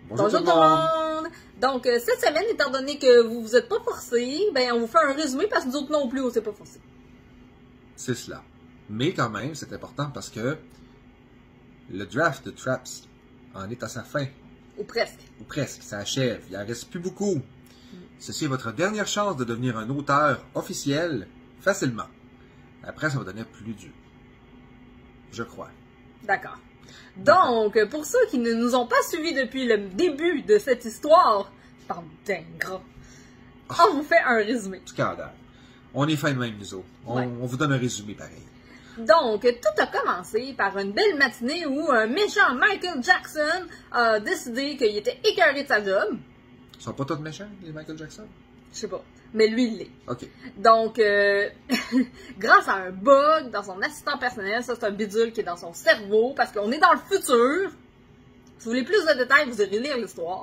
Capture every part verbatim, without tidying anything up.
Bonjour, Bonjour tout le monde! monde. Donc, euh, cette semaine, étant donné que vous vous êtes pas forcés, ben, on vous fait un résumé parce que nous autres non plus, on s'est pas forcés. C'est cela. Mais quand même, c'est important parce que le draft de Traps en est à sa fin. Ou presque. Ou presque, ça achève. Il en reste plus beaucoup. Mm. Ceci est votre dernière chance de devenir un auteur officiel facilement. Après, ça va devenir plus dur. Je crois. D'accord. Donc, pour ceux qui ne nous ont pas suivis depuis le début de cette histoire, bande d'ingrats, oh, on vous fait un résumé. Scandale. On est fin de même, nous autres. On, ouais. on vous donne un résumé pareil. Donc, tout a commencé par une belle matinée où un méchant Michael Jackson a décidé qu'il était écœuré de sa job. Ils sont pas tous méchants, les Michael Jackson? Je sais pas. Mais lui, il l'est. OK. Donc, euh, grâce à un bug dans son assistant personnel, ça c'est un bidule qui est dans son cerveau, parce qu'on est dans le futur. Si vous voulez plus de détails, vous irez lire l'histoire.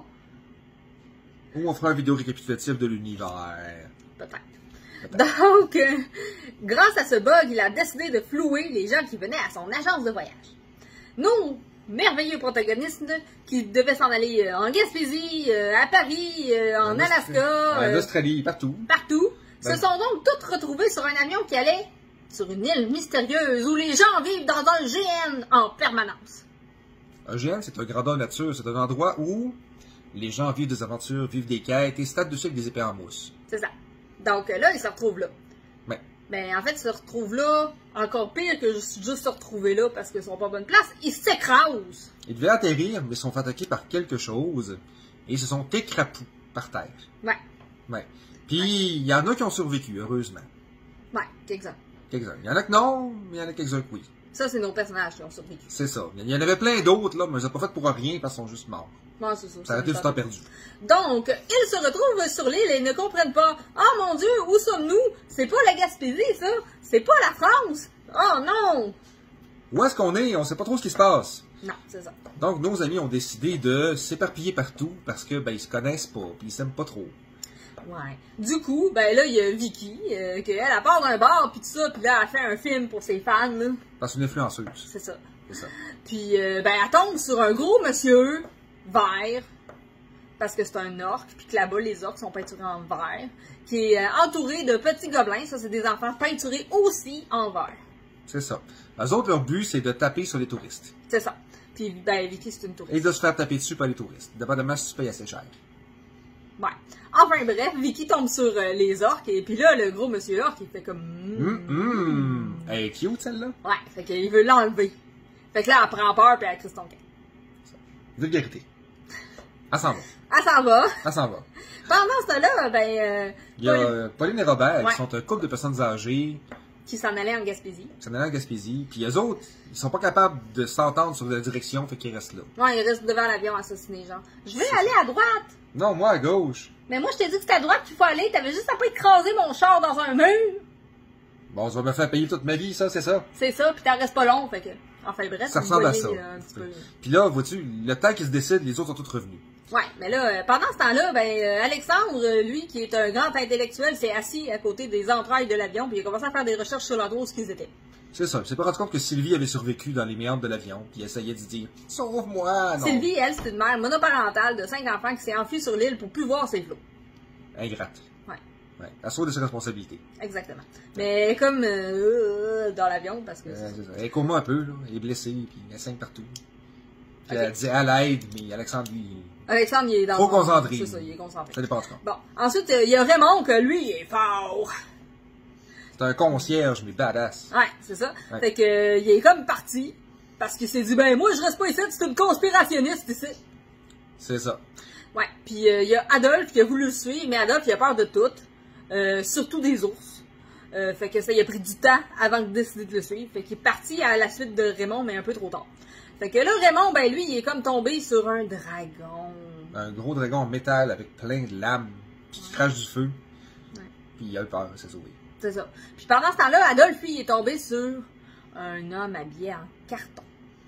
Ou on fera une vidéo récapitulative de l'univers. Peut-être. Peut Donc, euh, grâce à ce bug, il a décidé de flouer les gens qui venaient à son agence de voyage. Nous, merveilleux protagonistes qui devaient s'en aller en Gaspésie, à Paris, en, en Alaska, en Australie, partout. Partout. Ben... se sont donc tous retrouvés sur un avion qui allait sur une île mystérieuse où les gens vivent dans un G N en permanence. Un G N, c'est un grandeur nature. C'est un endroit où les gens vivent des aventures, vivent des quêtes et se tapent dessus avec des épées en mousse. C'est ça. Donc là, ils se retrouvent là. Ouais. Mais en fait, ils se retrouvent là, encore pire que juste se retrouver là parce qu'ils sont pas à bonne place, ils s'écrasent. Ils devaient atterrir, mais ils sont fait attaquer par quelque chose et ils se sont écrapous par terre. Ouais. Ouais. Puis, il ouais. y en a qui ont survécu, heureusement. Ouais, quelques-uns. Quelques-uns. Il y en a que non, mais il y en a quelques-uns que oui. Ça, c'est nos personnages qui ont survécu. C'est ça. Il y en avait plein d'autres, là, mais ils n'ont pas fait pour rien parce qu'ils sont juste morts. Ouais, c'est ça. Ça a été du temps perdu. Donc, ils se retrouvent sur l'île et ne comprennent pas. « Oh mon Dieu, où sommes-nous? C'est pas la Gaspésie, ça? C'est pas la France? Oh non! » Où est-ce qu'on est? On sait pas trop ce qui se passe. Non, c'est ça. Donc, nos amis ont décidé de s'éparpiller partout parce que, ben, ils se connaissent pas, puis ils s'aiment pas trop. Ouais. Du coup, ben là, il y a Vicky, euh, qu'elle, elle part d'un bar, puis tout ça, puis là, elle fait un film pour ses fans, là. Parce qu'une influenceuse. C'est ça. C'est ça. Puis, euh, ben, elle tombe sur un gros monsieur vert, parce que c'est un orque, puis que là-bas, les orques sont peinturés en vert, qui est euh, entouré de petits gobelins. Ça, c'est des enfants peinturés aussi en vert. C'est ça. Eux autres, leur but, c'est de taper sur les touristes. C'est ça. Puis, ben, Vicky, c'est une touriste. Et de se faire taper dessus par les touristes, dépendamment si tu payes assez cher. Ouais. Enfin, bref, Vicky tombe sur euh, les orques, et puis là, le gros monsieur orque, il fait comme... Hum, hum. Elle est cute, celle-là? Ouais, fait qu'il veut l'enlever. Fait que là, elle prend peur, puis elle crie son camp. Vulgarité. Elle s'en va. Elle s'en va. Elle s'en va. Pendant ce temps-là, ben... Euh, il y a Pauline, Pauline et Robert, ouais. qui sont un couple de personnes âgées. Qui s'en allaient en Gaspésie. Qui s'en allaient en Gaspésie. Puis eux autres, ils sont pas capables de s'entendre sur la direction, fait qu'ils restent là. Ouais, ils restent devant l'avion assassinés, genre. Je vais aller à droite. Non, moi à gauche. Mais moi, je t'ai dit que c'était à droite qu'il faut aller. T'avais juste à pas écraser mon char dans un mur. Bon, ça va me faire payer toute ma vie, ça, c'est ça. C'est ça, puis t'en restes pas long, fait que... Enfin bref, ça ressemble voyez, à ça. Euh, un petit peu... Puis là, vois-tu, le temps qu'ils se décident, les autres sont tous revenus. Ouais, mais là, euh, pendant ce temps-là, ben euh, Alexandre, lui, qui est un grand intellectuel, s'est assis à côté des entrailles de l'avion, puis il a commencé à faire des recherches sur l'endroit où ils étaient. C'est ça. Il s'est pas rendu compte que Sylvie avait survécu dans les méandres de l'avion, puis il essayait de dire « Sauve-moi! » Sylvie, elle, c'est une mère monoparentale de cinq enfants qui s'est enfuie sur l'île pour plus voir ses flots. Ingrate. Ouais. Ouais. Elle sauve de ses responsabilités. Exactement. Mais comme euh, dans l'avion, parce que... Euh, c'est ça. Elle est coma un peu, là. Elle est blessée, puis elle saigne partout. Puis okay. Elle dit à l'aide, mais Alexandre, lui... Alexandre, il est dans... Trop concentré. C'est ça, il est concentré. Ça dépend du cas. Bon. Ensuite, il y a Raymond, que lui, il est fort. C'est un concierge, mais badass. Ouais, c'est ça. Ouais. Fait que, euh, il est comme parti, parce qu'il s'est dit, ben, moi, je reste pas ici, c'est une conspirationniste ici. C'est ça. Ouais. Puis, il euh, y a Adolphe qui a voulu le suivre, mais Adolphe, il a peur de tout. Euh, surtout des ours. Euh, fait que ça, il a pris du temps avant de décider de le suivre. Fait qu'il est parti à la suite de Raymond, mais un peu trop tard. Fait que là, Raymond, ben lui, il est comme tombé sur un dragon. Un gros dragon en métal avec plein de lames, puis qui crache du feu. Ouais. Puis il a eu peur, c'est sauvé. C'est ça. Puis pendant ce temps-là, Adolphe, lui, il est tombé sur un homme habillé en carton.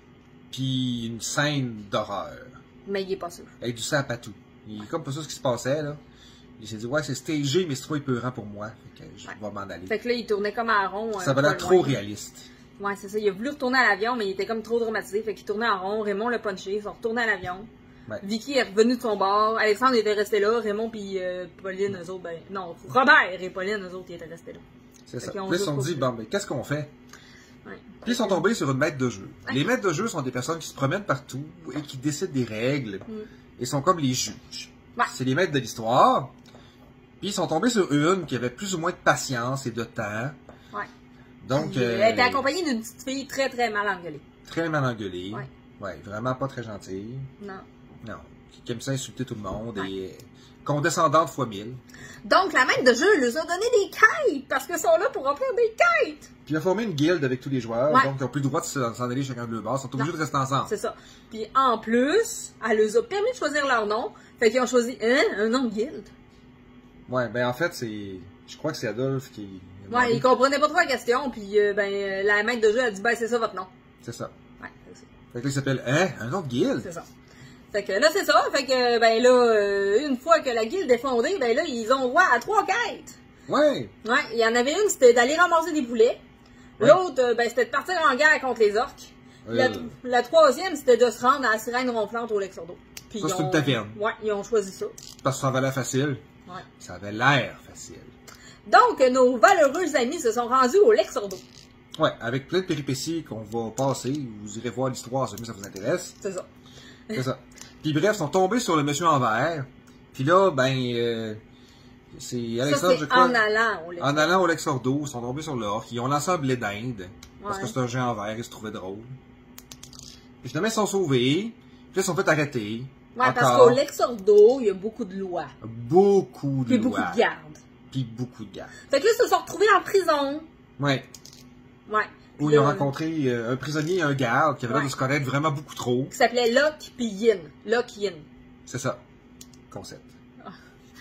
Puis une scène d'horreur. Mais il est pas sûr. Avec du sang partout. Il est comme pas sûr ce qui se passait, là. Il s'est dit, ouais, c'est stagé, mais c'est trop épeurant pour moi. Fait que je ouais. vais m'en aller. Fait que là, il tournait comme en rond. Ça avait l'air trop réaliste. Ouais, c'est ça. Il a voulu retourner à l'avion, mais il était comme trop dramatisé. Fait qu'il tournait en rond. Raymond l'a punché. Ils sont retournés à l'avion. Ouais. Vicky est revenue de son bord. Alexandre était resté là. Raymond puis euh, Pauline, eux autres, ben... Non, Robert et Pauline, eux autres, ils étaient restés là. C'est ça. Puis Là, ils se sont dit, bon, mais qu'est-ce qu'on fait? Ouais. Puis ils sont tombés sur une maître de jeu. Ouais. Les maîtres de jeu sont des personnes qui se promènent partout et qui décident des règles. Mm. Et sont comme les juges. Ouais. C'est les maîtres de l'histoire. Puis ils sont tombés sur une qui avait plus ou moins de patience et de temps. Ouais. Donc, Puis, euh, elle était accompagnée d'une petite fille très très mal engueulée. Très mal engueulée. Ouais. Ouais, vraiment pas très gentille. Non. Non. Qui aime ça insulter tout le monde ouais. et condescendante fois mille. Donc la maître de jeu leur a donné des quêtes parce qu'ils sont là pour remplir des quêtes. Puis il a formé une guilde avec tous les joueurs, ouais. donc ils n'ont plus le droit de s'en aller chacun de leur bord, ils sont obligés non. de rester ensemble. C'est ça. Puis en plus, elle leur a permis de choisir leur nom, fait qu'ils ont choisi hein, un nom de guilde. Ouais, ben en fait, c'est. Je crois que c'est Adolphe qui. Ouais, il comprenait pas trop la question, puis euh, ben la maître de jeu a dit ben c'est ça votre nom. C'est ça. Ouais, c'est ça. Fait que là, il s'appelle hein, un nom de guilde. C'est ça. Fait que là, c'est ça. Fait que, ben là, euh, une fois que la guilde est fondée, ben là, ils ont droit à trois quêtes. Ouais. Ouais, il y en avait une, c'était d'aller ramasser des poulets. Ouais. L'autre, euh, ben, c'était de partir en guerre contre les orques. Euh... La, la troisième, c'était de se rendre à la sirène ronflante au Lexordo. Puis ça, c'est ont... une taverne. Ouais, ils ont choisi ça. Parce que ça avait l'air facile. Ouais. Ça avait l'air facile. Donc, nos valeureux amis se sont rendus au Lexordo. Ouais, avec plein de péripéties qu'on va passer. Vous irez voir l'histoire, si ça vous intéresse. C'est ça. C'est ça. Puis bref, ils sont tombés sur le monsieur en vert. Puis là, ben, euh, c'est Alexandre, je crois. En allant au Lexordo. En allant au Lexordo, ils sont tombés sur l'orque. Ils ont lancé un blé d'Inde. Ouais. Parce que c'est un géant en vert, ils se trouvaient drôle. Puis finalement, ils sont sauvés. Puis là, ils sont fait arrêter. Ouais, encore. Parce qu'au Lexordo, il y a beaucoup de lois. Beaucoup de Puis lois. Puis beaucoup de gardes. Puis beaucoup de gardes. Fait que là, ils se sont retrouvés en prison. Ouais. Ouais. Où ils ont rencontré euh, un prisonnier et un garde qui avaient l'air ouais. de se connaître vraiment beaucoup trop. Qui s'appelait Locke puis Yin. Locke Yin. C'est ça. Concept. Ah.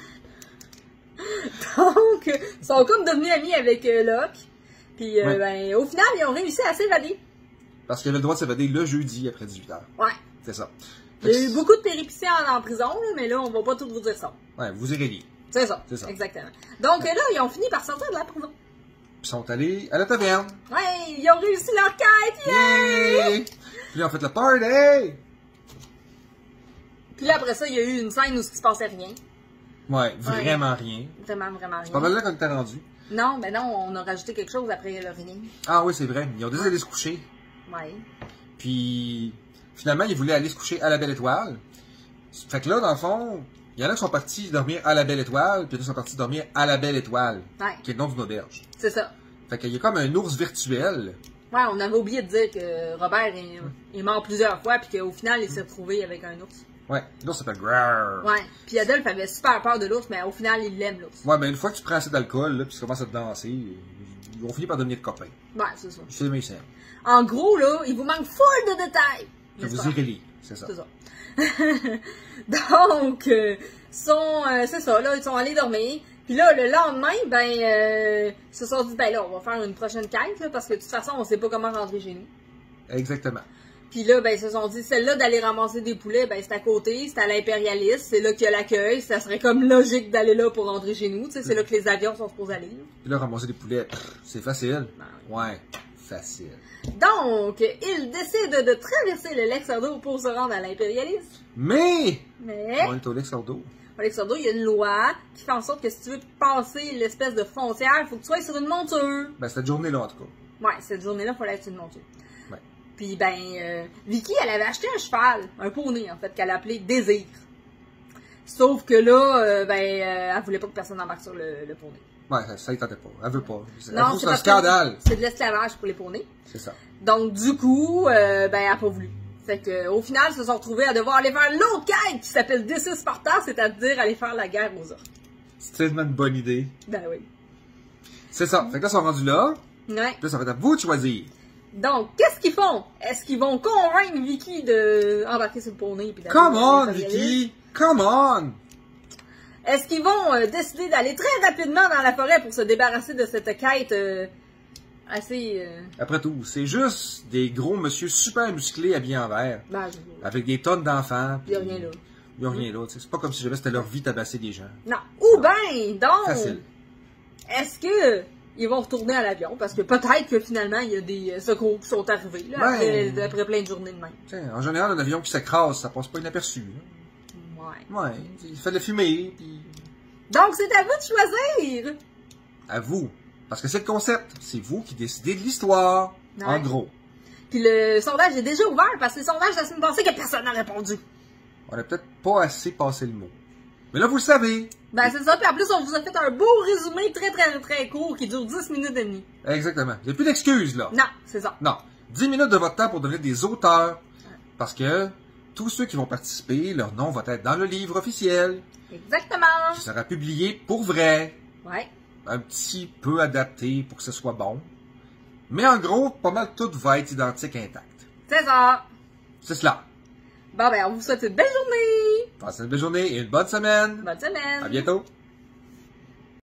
Donc, ils sont comme devenus amis avec euh, Locke. Puis, euh, ouais. ben, au final, ils ont réussi à s'évader. Parce qu'ils avaient le droit de s'évader le jeudi après dix-huit heures. Ouais. C'est ça. Il y a eu beaucoup de péripéties en, en prison, là, mais là, on va pas tout vous dire ça. Ouais, vous irez lire. C'est ça. C'est ça. Exactement. Donc, ouais. là, ils ont fini par sortir de la prison. Puis sont allés à la taverne. Ouais, ils ont réussi leur quête, yeah! yeah! Puis ils ont fait le party! Puis là, après ça, il y a eu une scène où il se passait rien. Ouais, vraiment ouais. rien. Vraiment, vraiment rien. C'est pas mal là qu'on était rendu. Non, ben non, on a rajouté quelque chose après le rien. Ah oui, c'est vrai. Ils ont décidé d'aller se coucher. Ouais. Puis, finalement, ils voulaient aller se coucher à la Belle Étoile. Fait que là, dans le fond, il y en a qui sont partis dormir à la Belle Étoile, puis d'autres sont partis dormir à la Belle Étoile, ouais. qui est le nom d'une auberge. C'est ça. Fait qu'il y a comme un ours virtuel. Ouais, on avait oublié de dire que Robert est, est mort plusieurs fois, puis qu'au final, il s'est retrouvé avec un ours. Ouais, l'ours s'appelle Grrrr. Ouais, puis Adolphe avait super peur de l'ours, mais au final, il l'aime, l'ours. Ouais, mais une fois que tu prends assez d'alcool, là, puis tu commences à te danser, ils vont finir par devenir de copains. Ouais, c'est ça. C'est mes scènes. En gros, là, il vous manque full de détails. Je vous irez lire, c'est ça. C'est ça. Donc, euh, sont, euh, c'est ça, là, ils sont allés dormir. Puis là, le lendemain, ben, euh, ils se sont dit, ben là, on va faire une prochaine quête, là, parce que de toute façon, on sait pas comment rentrer chez nous. Exactement. Puis là, ben, ils se sont dit, celle-là d'aller ramasser des poulets, ben, c'est à côté, c'est à l'impérialiste, c'est là qu'il y a l'accueil, ça serait comme logique d'aller là pour rentrer chez nous, tu sais, c'est là que les avions sont supposés aller. Là. Puis là, ramasser des poulets, c'est facile. Ben, ouais, facile. Donc, ils décident de traverser le Lexordo pour se rendre à l'impérialiste. Mais! Mais! On est au Lexordo. Au Lexordo, il y a une loi qui fait en sorte que si tu veux passer l'espèce de frontière, il faut que tu sois sur une monture. Ben, cette journée-là, en tout cas. Ouais, cette journée-là, il fallait être sur une monture. Ouais. Puis, ben, euh, Vicky, elle avait acheté un cheval, un poney, en fait, qu'elle appelait Désir. Sauf que là, euh, ben, euh, elle voulait pas que personne embarque sur le, le poney. Ouais, ça, ça y tentait pas. Elle veut pas. Non, c'est un scandale. C'est de l'esclavage pour les poneys. C'est ça. Donc, du coup, euh, ben, elle a pas voulu. Fait que, au final, ils se sont retrouvés à devoir aller faire l'autre quête qui s'appelle Décis Sparta, c'est-à-dire aller faire la guerre aux orques. C'est tellement une bonne idée. Ben oui. C'est ça. Fait que là, ils sont rendus là. Ouais. Puis là, ça va être à vous de choisir. Donc, qu'est-ce qu'ils font? Est-ce qu'ils vont convaincre Vicky de embarquer sur le poney? Puis Come on, Vicky! Come on! Est-ce qu'ils vont euh, décider d'aller très rapidement dans la forêt pour se débarrasser de cette quête euh, assez... Euh... Après tout, c'est juste des gros monsieur super musclés habillés en vert. Ben, je... Avec des tonnes d'enfants. Il n'y a rien là. Il n'y a rien là. C'est pas comme si jamais c'était leur vie tabasser des gens. Non. Ou ben, donc... Facile. Est-ce que... ils vont retourner à l'avion, parce que peut-être que finalement, il y a des secours qui sont arrivés, là, ben, après, après plein de journées de même. En général, un avion qui s'écrase, ça passe pas inaperçu. Là. Ouais. Ouais, il fait de la fumée, puis Donc, c'est à vous de choisir! à vous. Parce que c'est le concept. C'est vous qui décidez de l'histoire. Ouais. En gros. Puis le sondage est déjà ouvert parce que le sondage la semaine passée que personne n'a répondu. On a peut-être pas assez passé le mot. Mais là, vous le savez. Ben, c'est ça. Puis en plus, on vous a fait un beau résumé très, très, très court qui dure dix minutes et demie. Exactement. Il n'y a plus d'excuses, là. Non, c'est ça. Non. dix minutes de votre temps pour donner des auteurs. Parce que tous ceux qui vont participer, leur nom va être dans le livre officiel. Exactement. Qui sera publié pour vrai. Ouais. Un petit peu adapté pour que ce soit bon. Mais en gros, pas mal tout va être identique intact. C'est ça. C'est cela. Bon, ben, on vous souhaite une belle journée. Passez une belle journée et une bonne semaine. Bonne semaine. À bientôt.